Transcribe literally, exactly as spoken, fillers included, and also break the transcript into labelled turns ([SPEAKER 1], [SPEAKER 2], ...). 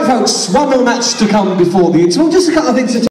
[SPEAKER 1] Right folks, one more match to come before the interval, just a couple of things to